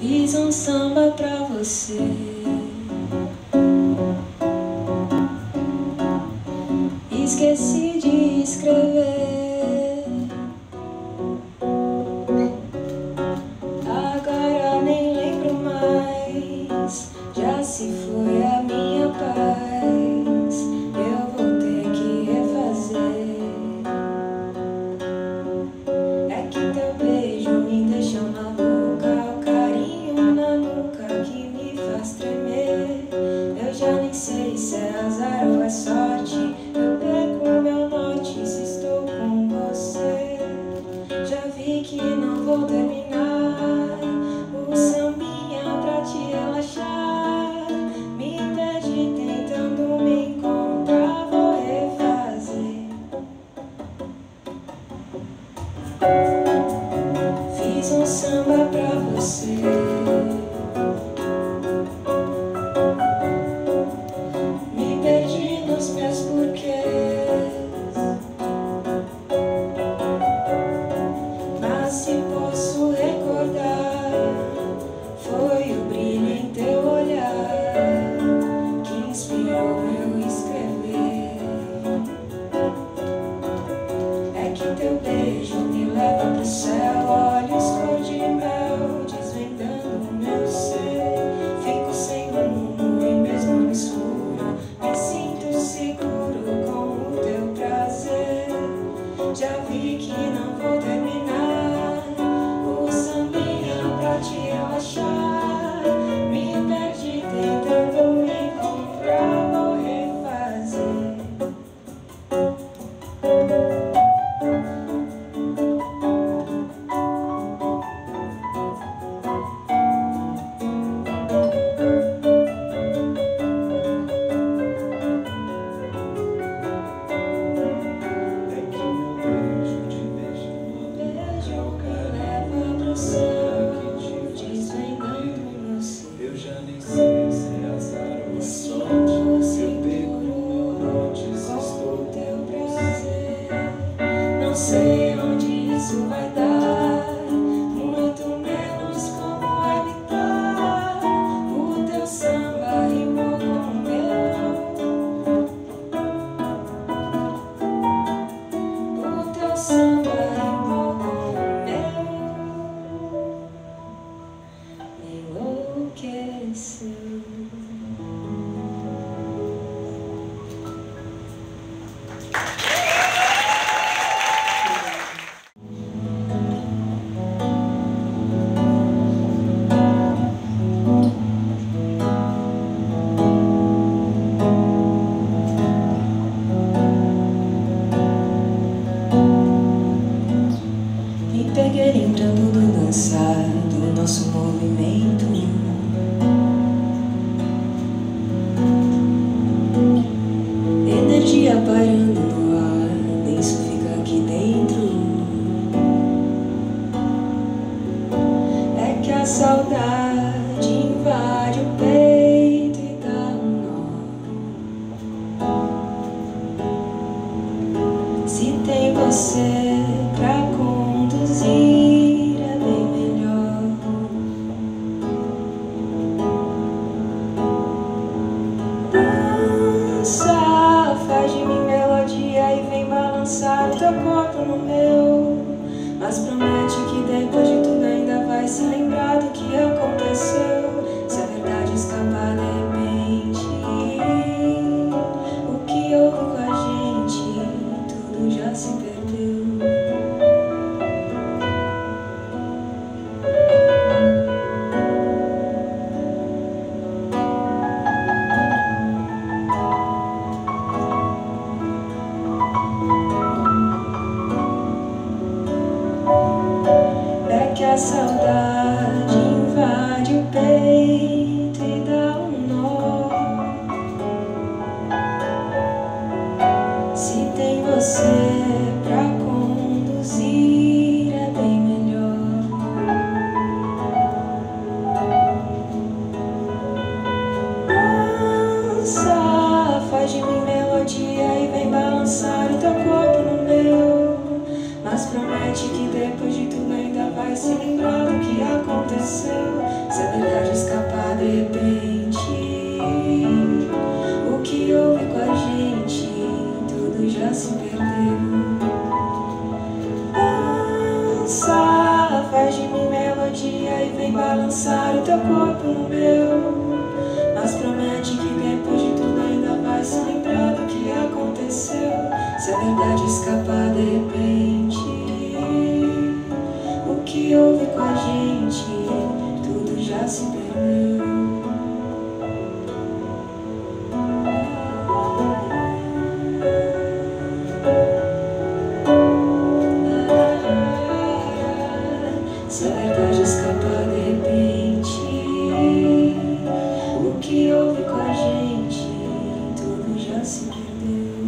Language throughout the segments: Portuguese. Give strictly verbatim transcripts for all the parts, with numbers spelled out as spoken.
Fiz um samba pra você. Esqueci de escrever. Agora nem lembro mais. Já se foi a minha paz. Eu vou ter que refazer. É que teu beijo me deixa maluca. O carinho na nuca que me faz tremer. Eu já nem sei se é azar ou é sorte. Eu perco o meu norte se estou com você. Já vi que não vou terminar o sambinha pra te relaxar. Me perdi tentando me encontrar, vou refazer. Fiz um samba pra você. Me perdi nos meus porquês, mas se posso recordar, foi o brilho em teu olhar que inspirou eu escrever. É que teu beijo me leva pro céu, olhos cor de mel, desvendando o meu ser. Fico sem rumo e mesmo no escuro me sinto seguro com o teu prazer. Já vi que não vou terminar o sambinha pra te relaxar. Me perdi tentando me encontrar, vou refazer. Não sei onde isso vai dar, muito menos como evitar. O teu samba rimou com o meu. O teu samba rimou com o meu. Me enlouqueceu. Me peguei lembrando do dançar, do nosso movimento. Energia pairando no ar, nem isso fica aqui dentro. É que a saudade invade o peito e dá um nó. Se tem você pra conduzir, é bem melhor. Dança, faz de mim melodia e vem balançar o teu corpo no meu. Mas promete que depois de tudo ainda vai se lembrar do que aconteceu. Se a verdade escapar de repente, o que houve com a gente, tudo já se perdeu. É que a saudade invade o peito e dá um nó. Se tem você pra conduzir, é bem melhor. Dança, faz de mim melodia e vem balançar o teu corpo no meu. Mas promete que depois de tudo ainda vai se lembrar do que aconteceu. Se a verdade escapar de repente, o que houve com a gente, tudo já se perdeu. Dança, faz de mim melodia e vem balançar o teu corpo no meu. Mas promete que depois de tudo ainda vai se lembrar do que aconteceu. Se a verdade escapar de repente, o que houve com a gente, tudo já se perdeu. Se a verdade escapar de repente, o que houve com a gente, tudo já se perdeu.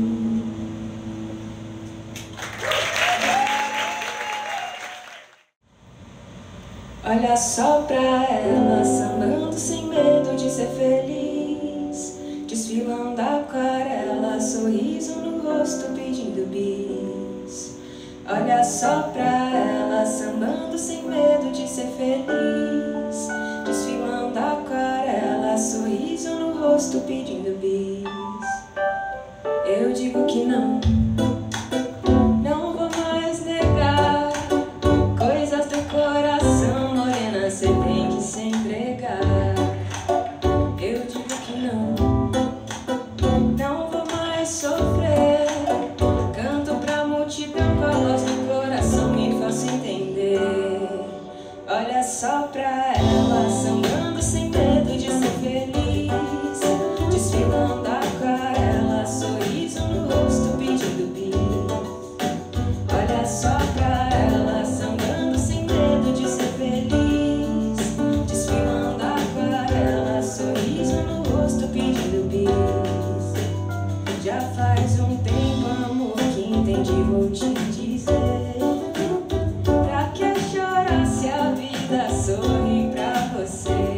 Olha só pra ela, sambando sem medo de ser feliz, desfilando a aquarela, sorriso no rosto pedindo bis. Olha só pra ela, sambando sem medo de ser feliz, desfilando a aquarela, sorriso no rosto pedindo bis. Eu digo que não, não vou mais negar coisas do coração, morena, cê tem que se entregar. Eu digo que não, não vou mais sofrer, canto pra multidão com a voz do coração, me faço entender. Olha só pra ela, sambando sem medo de ser feliz, desfilando a aquarela, sorriso no rosto pedindo bis. Olha só pra ela, sambando sem medo de ser feliz, desfilando a aquarela, sorriso no rosto pedindo bis. Já faz um tempo, amor, que entendi, vou te dizer. Pra que chorar se a vida sorri pra você?